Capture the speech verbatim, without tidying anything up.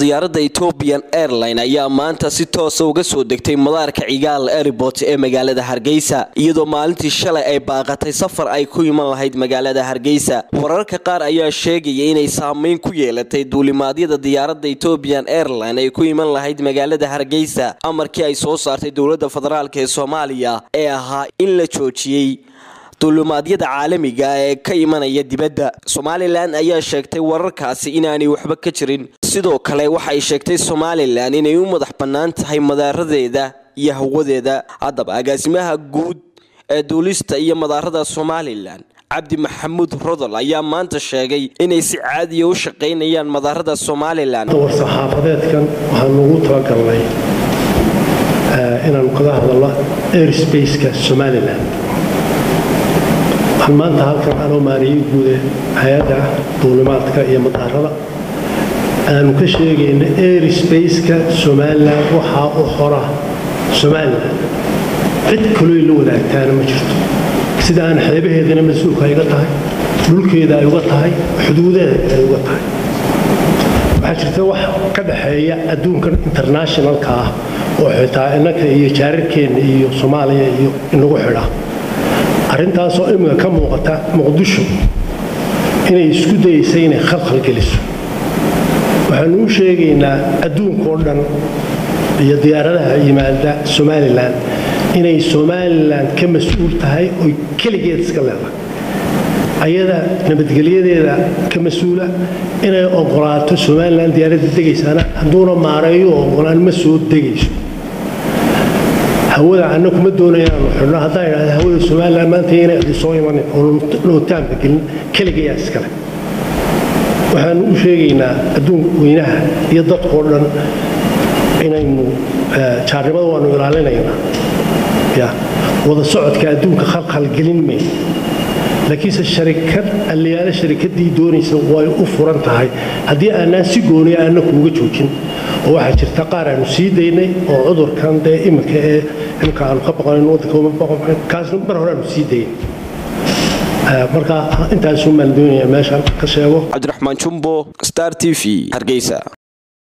diyaaradda Ethiopian Airlines ayaa maanta si toos ah uga soo degtay madaarka Cigaal Airport ee magaalada Hargeysa iyadoo maalintii shalay ay baaqatay safar ay ku iman lahayd magaalada Hargeysa. Wararka qaar ayaa sheegaya inay saameyn ku yeelatay duulimaadyada diyaaradda Ethiopian Airlines ay ku iman lahayd magaalada Hargeysa amarkii ay soo saartay dowladda federaalka ee Soomaaliya ee ahaa in la joojiyay duulimaadyada caalamiga ee ka imanaya dibadda. Somaliland ayaa sheegtay wararkaasi inaanay waxba ka jirin. sidoo kale waxay sheegtay Somaliland inay u madax bannaan tahay madaaradeeda iyo hawadeeda. Haddaba agaasimaha guud ee duulista iyo madaarada Somaliland Cabdi Maxamuud Rodol ayaa maanta sheegay inay si caadi ah u shaqeynayaan madaarada Somaliland. war-saxaafadeedkan waxaan ugu talagalnay inaan ka hadalno airspace-ka Somaliland. maanta halkan aan u maariyay guud hay'adda duulimaadka iyo madaarada aan ka sheegayna airspace-ka Somaliland waxa uu xoraa Somaliland cid kale oo wadaagtaan ma jirto sida aan xeebaheedana mas'uulka iga tahay dhulkeeda ay uga tahay xuduudadeeda ay uga tahay waxa jirta wax ka dhaxeeya adduunka international-ka ah oo xitaa innaka iyo jaararkeena iyo Soomaaliya iyo inagu xidha arrintaas oo imika ka muuqata Muqdisho inay isku daysay inay khalkhal geliso. waxaan u sheegaynaa adduunka oo dhan iyo diyaaradaha yimaada Somaliland inay Somaliland ka mas'uul tahay oo kaligeed iska leedahay ayada nabadgelyadeeda ka mas'uula inay ogolaato Somaliland diyaaradda degaysana hadduuna maareeyo ogolaan ma soo degayso. hawada aan kuma doonayaan xulna haday hawada Somaliland maanta inay soo iman oo nootaanka gelin kaligeed iska leh. waxaan u sheegaynaa adduun weynaha iyo dadka oo dhan inaynu jaarnimada waanu ilaalinaynaa ya wada socodka adduunka khalkhal gelin may laakiin shirkad aliyaal shirkadii doonaysa way u furan tahay hadii aanan si gooni ah kuuga joojin oo waxa jirta qaar aanu sii deynay oo cudurkan ee imika ee imka aan ka baqayno wadka uma baqayno kaas mar hore aanu sii deynay marka intaas uu maaldoonaya meeshan ka sheego Cabdiraxmaan Jumbo Star T V Hargeysa.